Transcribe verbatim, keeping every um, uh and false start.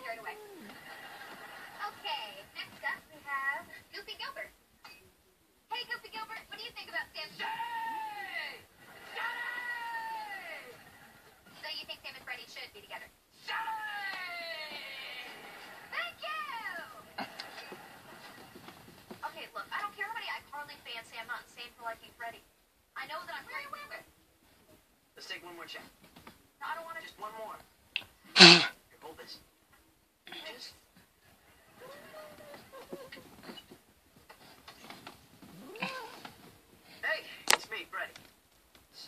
carried away. Okay, next up we have Goofy Gilbert. Hey, Goofy Gilbert, what do you think about Sam? Shady! Shady! So you think Sam and Freddie should be together? Shady! Thank you! Okay, look, I don't care how many iCarly fans say I'm not insane for liking Freddie. I know that I'm... Wait, wait, wait. Let's take one more check. No, I don't want to... Just one more.